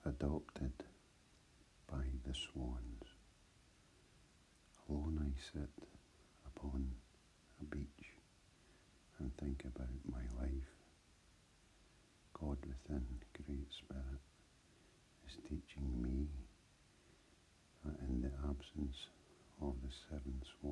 adopted by the swans. Alone I sit upon a beach and think about my life. God within, Great Spirit, is teaching me that in the absence of the seven swans,